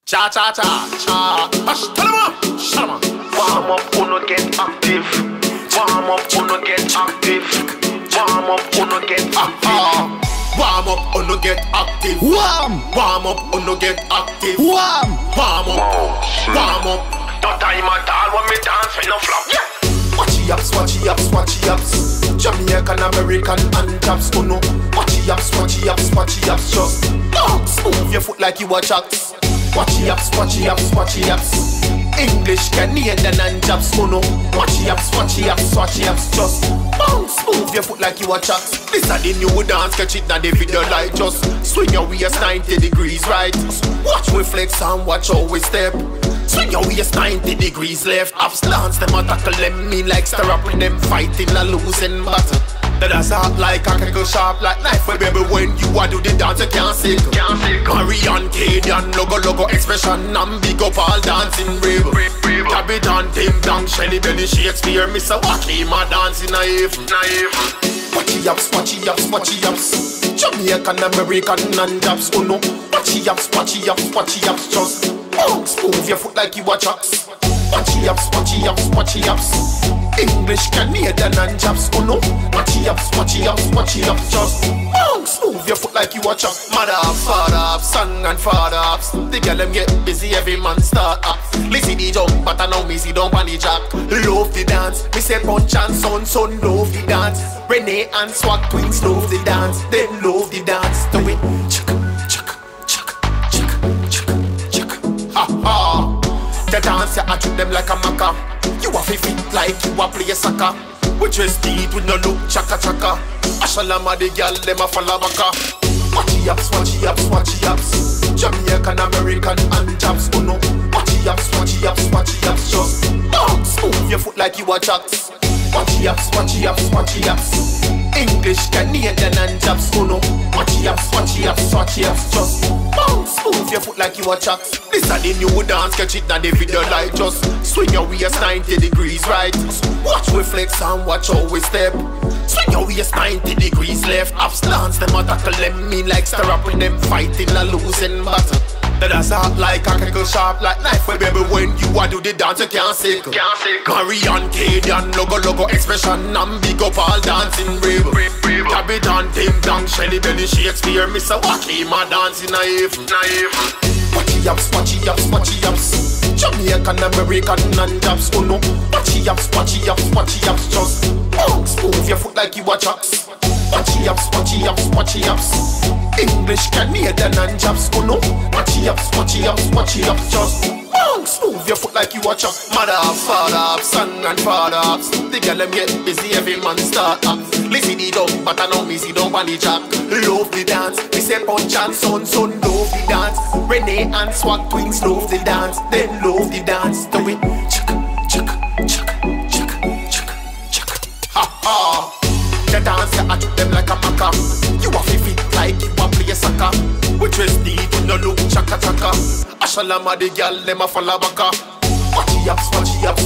Cha cha cha cha. Hush, tell 'em up. Shut 'em up. Warm up, wanna get active. Warm up, wanna get active. Warm up, wanna get active. Warm up, wanna get active. Warm up, wanna get active. Warm Warm up. No time at all when me dance with no flop. Yeah. Watchy ups, watchy ups, watchy ups. Jamaican, American, and taps, oh no. Watchy ups, watchy ups, watchy ups. Just bounce, move your foot like you a jacks. Watchy ups, watchy ups, watchy ups. English, Canadian, and taps, oh no. Watchy ups, watchy ups, watchy ups. Just bounce, move your foot like you a jacks. This a the new dance, catch it now the video like just swing your waist 90 degrees right. Watch me flex and watch how we step. Swing your waist 90 degrees left. Up stance, them a tackle them me like stir up with them fighting a losing battle. That is hot like a kickle, sharp like knife. Well, baby, when you a do the dance, you can't say Marian, Cadian, logo, expression, and big up all dancing brave. Capitan, Tim Dang, Shelly Belly, Shakespeare, Mr. Wacky, my dancing naive. Watchy ups, watchy ups, watchy ups. Jamaican, American, and taps, oh no. Watchy ups, watchy ups, watchy ups. Just bounce, move your foot like you a jacks. Watchy ups, watchy ups, watchy ups. English, Canadian, and chaps, oh no. Watchy ups, watchy ups, watchy ups. Just bounce, move your foot like you a chop. Mother up, father up, son and father ups. The girl them get busy, every man start up. Lizzie the jump, but I know me see don't panic jack. Love the dance, me say punch and son love the dance. Renee and Swag twins love the dance. Them love the dance, do it. Chaka, chaka, chaka, chaka, chaka, chaka. Ha ha. The dance you treat them like a maca. You a fit like you a play soccer. We dress neat with no look chaka chaka. Ashalama the girl them a follow baka. Watchy ups, watchy ups, watchy ups. Jamaican, American, and taps, oh no. Watchy ups, watchy ups, watchy ups. Just bounce, move your foot like you a jacks. Watchy ups, watchy ups, watchy ups. English, Canadian, and taps, oh no. Watchy ups, watchy ups, watchy ups. Just bounce, move your foot like you a jacks. This a the new dance, catch it now the video like just swing your waist 90 degrees right. Watch we flex and watch how we step. Swing your waist 90 degrees left. Up stance, them a tackle them me like stir up with them fighting a losing battle. That is hot like a kickle, sharp like knife. Well, baby, when you a do the dance, you can't say Marian, Cadian, logo, expression, and big up all dancing brave. Capitan, Tim Dang, Shelly Belly, Shakespeare, Mr. Wacky, my dancing naive. Watchy ups, watchy ups, watchy ups. Jamaican, American, and taps, oh no. Watchy ups, watchy ups, watchy ups. Just bounce, move your foot like you a jacks. Watchy ups, watchy ups, watchy ups. English, Canadian, and chaps, oh no. Watchy ups, watchy ups, watchy ups. Just bounce, move your foot like you a chop. Mother up, father up, son and father ups. The girl them get busy, every man start up. Lizzie the dumb, but I know me see don't panic jack. Love the dance, me say punch and son love the dance. Renee and Swag twins love the dance. Them love the dance, do it. Chaka, chaka, chaka, chaka, chaka, chaka. Ha ha. The dance you treat them like a maca. You a fit like you a play soccer. We dress neat with no look chaka chaka. Ashalama the girl them a follow baka. Watchy ups, watchy ups,